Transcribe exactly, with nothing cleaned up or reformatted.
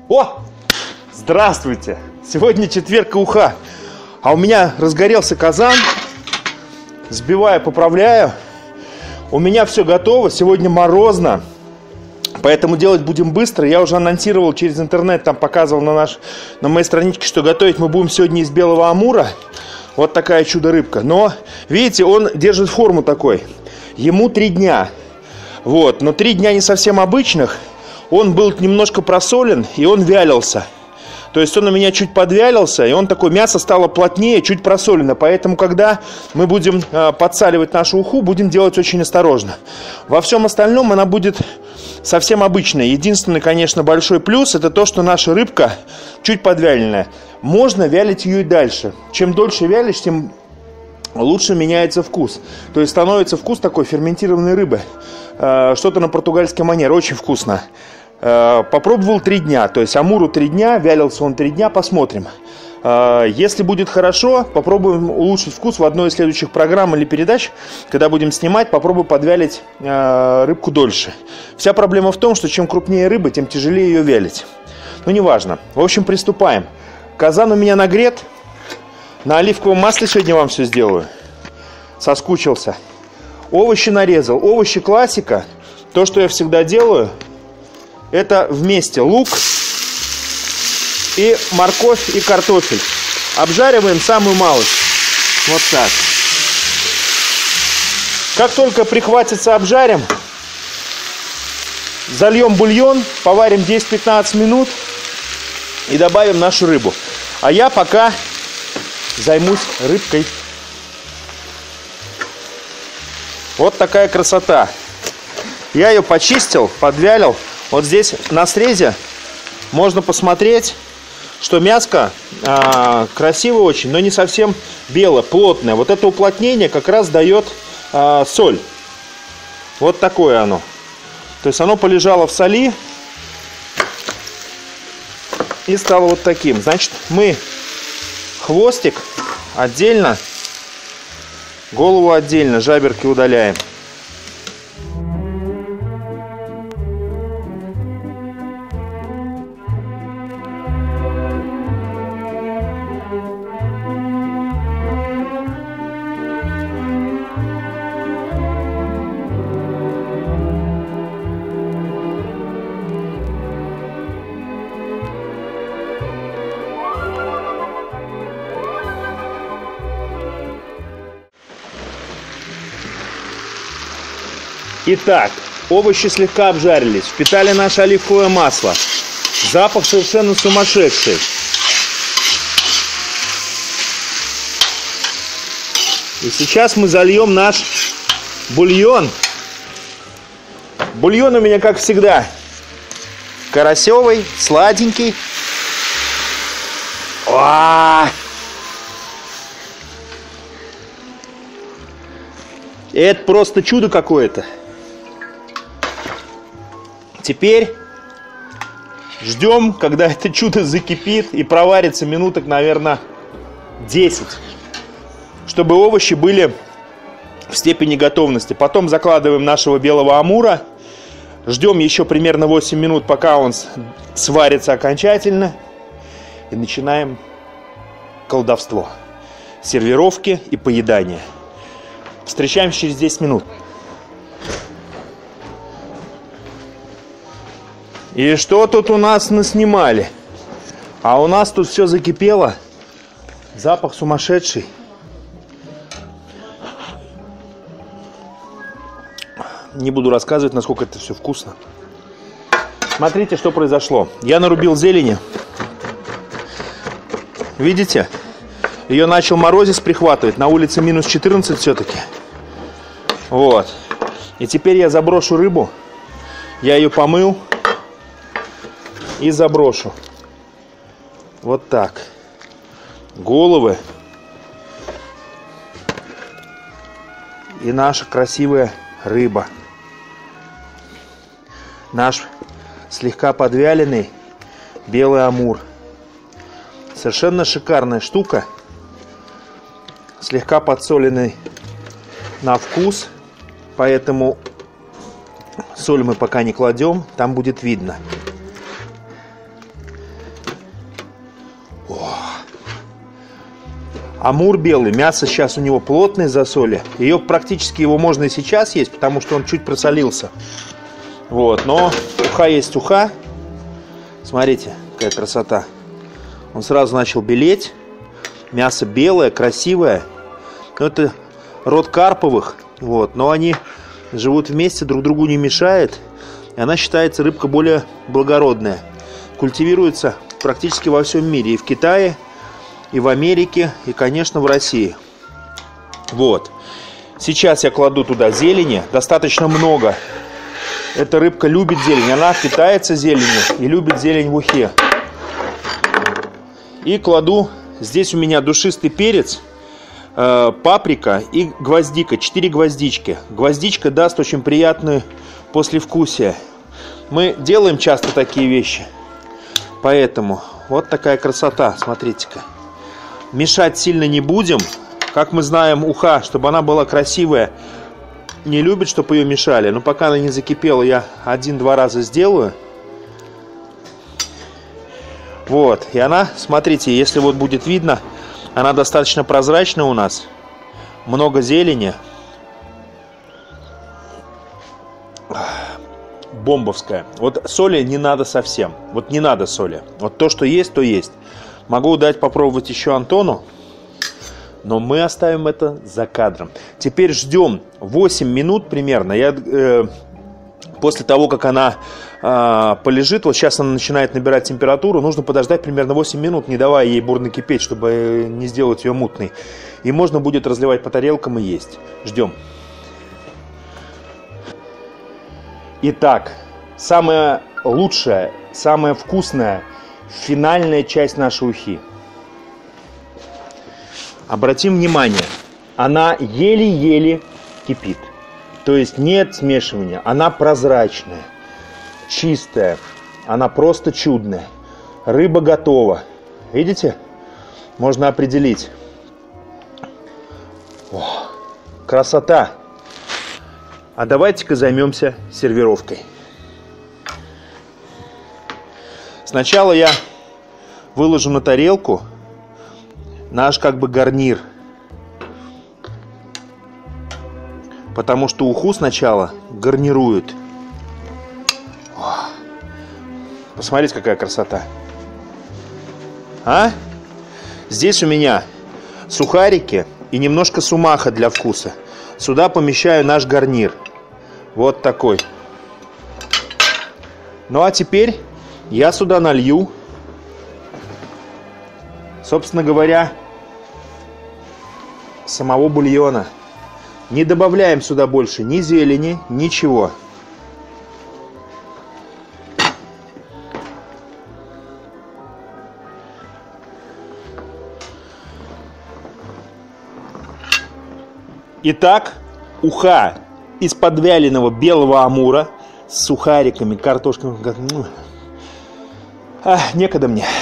О! Здравствуйте! Сегодня четверг и уха. А у меня разгорелся казан. Сбиваю, поправляю. У меня все готово. Сегодня морозно. Поэтому делать будем быстро. Я уже анонсировал через интернет, там показывал на, наш, на моей страничке, что готовить мы будем сегодня из белого амура. Вот такая чудо-рыбка. Но, видите, он держит форму такой. Ему три дня. Вот. Но три дня не совсем обычных. Он был немножко просолен, и он вялился. То есть он у меня чуть подвялился, и он такое, мясо стало плотнее, чуть просолено. Поэтому, когда мы будем э, подсаливать нашу уху, будем делать очень осторожно. Во всем остальном она будет совсем обычная. Единственный, конечно, большой плюс, это то, что наша рыбка чуть подвяленная. Можно вялить ее и дальше. Чем дольше вялишь, тем лучше меняется вкус. То есть становится вкус такой ферментированной рыбы. Э, что-то на португальский манер, очень вкусно. Попробовал три дня, то есть амуру три дня, вялился он три дня, посмотрим. Если будет хорошо, попробуем улучшить вкус в одной из следующих программ или передач. Когда будем снимать, попробую подвялить рыбку дольше. Вся проблема в том, что чем крупнее рыба, тем тяжелее ее вялить. Но неважно. В общем, приступаем. Казан у меня нагрет. На оливковом масле сегодня вам все сделаю. Соскучился. Овощи нарезал. Овощи классика. То, что я всегда делаю. Это вместе лук и морковь и картофель. Обжариваем самую малость. Вот так. Как только прихватится, обжарим. Зальем бульон, поварим десять-пятнадцать минут и добавим нашу рыбу. А я пока займусь рыбкой. Вот такая красота. Я ее почистил, подвялил. Вот здесь на срезе можно посмотреть, что мяско а, красивое очень, но не совсем белое, плотное. Вот это уплотнение как раз дает а, соль. Вот такое оно. То есть оно полежало в соли и стало вот таким. Значит, мы хвостик отдельно, голову отдельно, жаберки удаляем. Итак, овощи слегка обжарились, впитали наше оливковое масло. Запах совершенно сумасшедший. И сейчас мы зальем наш бульон. Бульон у меня, как всегда, карасевый, сладенький. О! Это просто чудо какое-то. Теперь ждем, когда это чудо закипит и проварится минуток, наверное, десять, чтобы овощи были в степени готовности. Потом закладываем нашего белого амура, ждем еще примерно восемь минут, пока он сварится окончательно, и начинаем колдовство, сервировки и поедания. Встречаемся через десять минут. И что тут у нас наснимали? А у нас тут все закипело. Запах сумасшедший. Не буду рассказывать, насколько это все вкусно. Смотрите, что произошло. Я нарубил зелени. Видите? Ее начал морозец прихватывать. На улице минус четырнадцать все-таки. Вот. И теперь я заброшу рыбу. Я ее помыл. И заброшу. Вот так. Головы. И наша красивая рыба. Наш слегка подвяленный белый амур. Совершенно шикарная штука. Слегка подсоленный на вкус. Поэтому соль мы пока не кладем. Там будет видно. Амур белый, мясо сейчас у него плотное засоли. Ее практически его можно и сейчас есть, потому что он чуть просолился. Вот, но уха есть уха. Смотрите, какая красота. Он сразу начал белеть. Мясо белое, красивое. Это род карповых. Вот, но они живут вместе, друг другу не мешает. И она считается рыбка более благородная. Культивируется практически во всем мире. И в Китае, и в Америке, и, конечно, в России. Вот. Сейчас я кладу туда зелени. Достаточно много. Эта рыбка любит зелень. Она питается зеленью и любит зелень в ухе. И кладу, здесь у меня душистый перец, э, паприка и гвоздика. Четыре гвоздички. Гвоздичка даст очень приятное послевкусие. Мы делаем часто такие вещи. Поэтому вот такая красота. Смотрите-ка. Мешать сильно не будем. Как мы знаем, уха, чтобы она была красивая, не любит, чтобы ее мешали. Но пока она не закипела, я один-два раза сделаю. Вот. И она, смотрите, если вот будет видно, она достаточно прозрачная у нас. Много зелени. Бомбовская. Вот соли не надо совсем. Вот не надо соли. Вот то, что есть, то есть. Могу дать попробовать еще Антону. Но мы оставим это за кадром. Теперь ждем восемь минут примерно. Я, э, после того, как она э, полежит, вот сейчас она начинает набирать температуру, нужно подождать примерно восемь минут, не давая ей бурно кипеть, чтобы не сделать ее мутной. И можно будет разливать по тарелкам и есть. Ждем. Итак, самая лучшая, самая вкусная, финальная часть нашей ухи. Обратим внимание, она еле-еле кипит. То есть нет смешивания. Она прозрачная, чистая. Она просто чудная. Рыба готова. Видите? Можно определить. О, красота. А давайте-ка займемся сервировкой. Сначала я выложу на тарелку наш как бы гарнир. Потому что уху сначала гарнируют. О, посмотрите, какая красота. А? Здесь у меня сухарики и немножко сумаха для вкуса. Сюда помещаю наш гарнир. Вот такой. Ну а теперь я сюда налью, собственно говоря, самого бульона. Не добавляем сюда больше ни зелени, ничего. Итак, уха из подвяленного белого амура с сухариками, картошками. А, некогда мне.